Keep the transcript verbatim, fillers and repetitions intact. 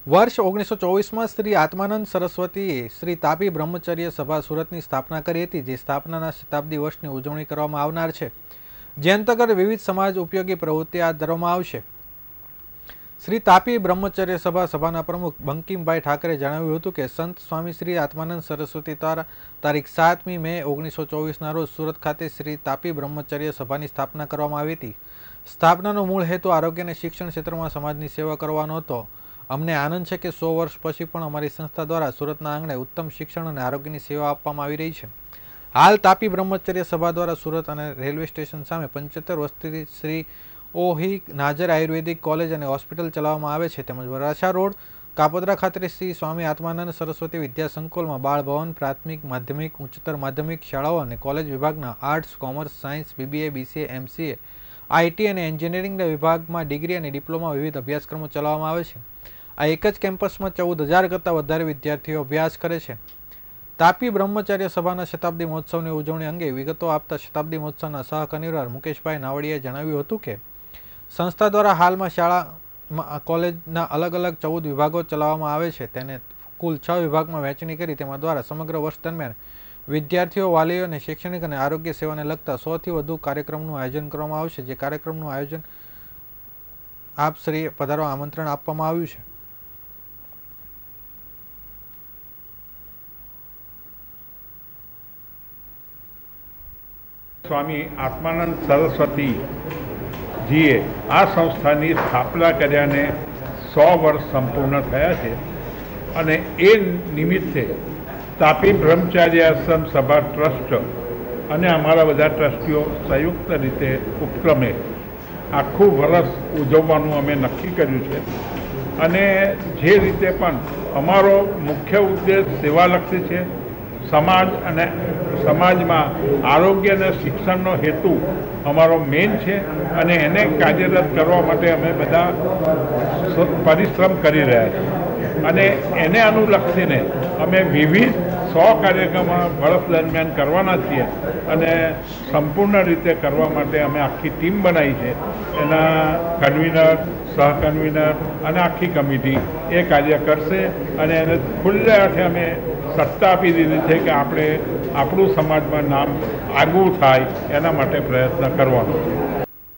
वर्ष ओगनीसो चौवीस में श्री आत्मानंद सरस्वतीए श्री तापी ब्रह्मचर्य सभा सूरत की स्थापना करी थी, जे स्थापना शताब्दी वर्ष की उजवणी करवामां आवनार छे, जे अंतर्गत विविध समाज उपयोगी प्रवृत्ति हाथ धरवामां आवशे। श्री तापी ब्रह्मचर्य सभा सभाना प्रमुख बंकिमभाई ठाकरे जणाव्युं हतुं के संत स्वामी श्री आत्मानंद सरस्वती द्वारा तारीख सातमी मे ओगनीसो चौवीस ना रोज सूरत खाते श्री तापी ब्रह्मचर्य सभानी स्थापना करवामां आवी हती। स्थापनानो मूळ हेतु आरोग्य ने शिक्षण क्षेत्र में समाजनी सेवा करवानो हतो। अमने आनंद है कि सौ वर्ष पछी पण अमारी संस्था द्वारा सूरतना आंगणे उत्तम शिक्षण और आरोग्य सेवा आपवामां आवी रही है। हाल तापी ब्रह्मचर्य सभा द्वारा सूरत और रेलवे स्टेशन सामे पंचोतेर वर्षथी श्री ओही नाजर आयुर्वेदिक कॉलेज और होस्पिटल चलाववामां आवे छे। तेमज वराछा रोड कापोद्रा खाते श्री स्वामी आत्मानंद सरस्वती विद्या संकुल में बाळ भवन प्राथमिक माध्यमिक उच्चतर माध्यमिक शाळाओ और कॉलेज विभागना arts commerce science BBA BCA MCA IT और एंजीनियरिंग विभाग में डिग्री और डिप्लोमा विविध अभ्यासक्रमों चलाववामां आवे छे। आ एक ज केम्पस में चौदह हजार करता वधारे विद्यार्थीओ अभ्यास करे छे। तापी ब्रह्मचर्य सभाना शताब्दी महोत्सवनी उजवणी अंगे विगतो आपता शताब्दी महोत्सवना सह कन्वीनर मुकेशभाई नावड़ियाए जणाव्युं हतुं के संस्था द्वारा हाल में शाळा कॉलेजना अलग अलग चौदह विभागों चलाववामां आवे छे, तेने कुल छ विभाग में वहेंचणी करी तेमां द्वारा समग्र वर्ष दरमियान विद्यार्थीओ वालीओ ने शैक्षणिक और आरोग्य सेवाने लगता सौ थी वधु कार्यक्रमों आयोजन करवामां आवशे। जे कार्यक्रमों आयोजन आप श्री पधारवा आमंत्रण आपवामां आव्युं छे। स्वामी आत्मानंद सरस्वती जीए आ संस्थानी स्थापना कर्याने सौ वर्ष संपूर्ण थया छे अने ए निमित्ते तापी ब्रह्मचर्य आश्रम सभा ट्रस्ट अने अमारा बधा ट्रस्टीओ संयुक्त रीते उपक्रमे आखू वर्ष उजववानुं अमे नक्की कर्युं छे अने जे रीते पण अमारो मुख्य उद्देश्य सेवालक्षी छे। समाज अने समाज में आरोग्य ने शिक्षण हेतु अमारो मेन है अने एने कार्यरत करवा माटे अमे बधा परिश्रम करी रह्या छीए अने एने अनुलक्षीने अमे विविध सौ कार्यक्रम वर्ष दरमियान करवाना छीए अने संपूर्ण रीते करवा माटे अमे आखी टीम बनाई है। एना कन्वीनर सह कन्वीनर अने आखी कमिटी ए कार्य करशे अने एने खुल्ले हाथे अमे सत्ता आपी दीधी है कि आपणे आपणुं समाज में नाम आगू थाय एना माटे प्रयत्न करवानो छे।